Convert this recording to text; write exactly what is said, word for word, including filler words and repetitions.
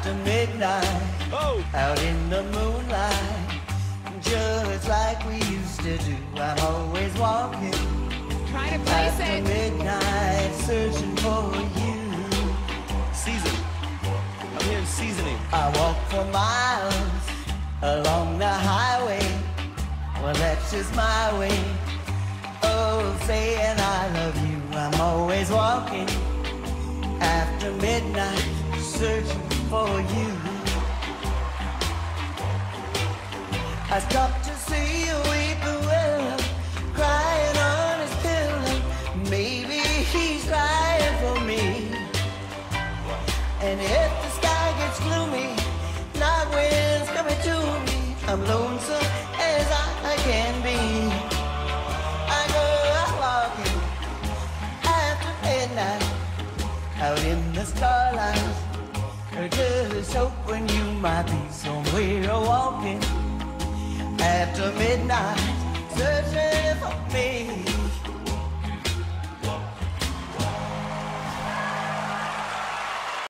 after midnight, Oh. out in the moonlight, just like we used to do. I'm always walking Try to place after it. midnight, searching for you. Season. I'm hearing seasoning. I walk for miles along the highway. Well, that's just my way of saying I love you. I'm always walking after midnight, searching for you. I stopped to see a weeping willow crying on his pillow. Maybe he's crying for me. And if the sky gets gloomy, night winds coming to me, I'm lonesome as I can be. I go out walking after midnight, out in the starlight, just hoping you might be somewhere walking after midnight.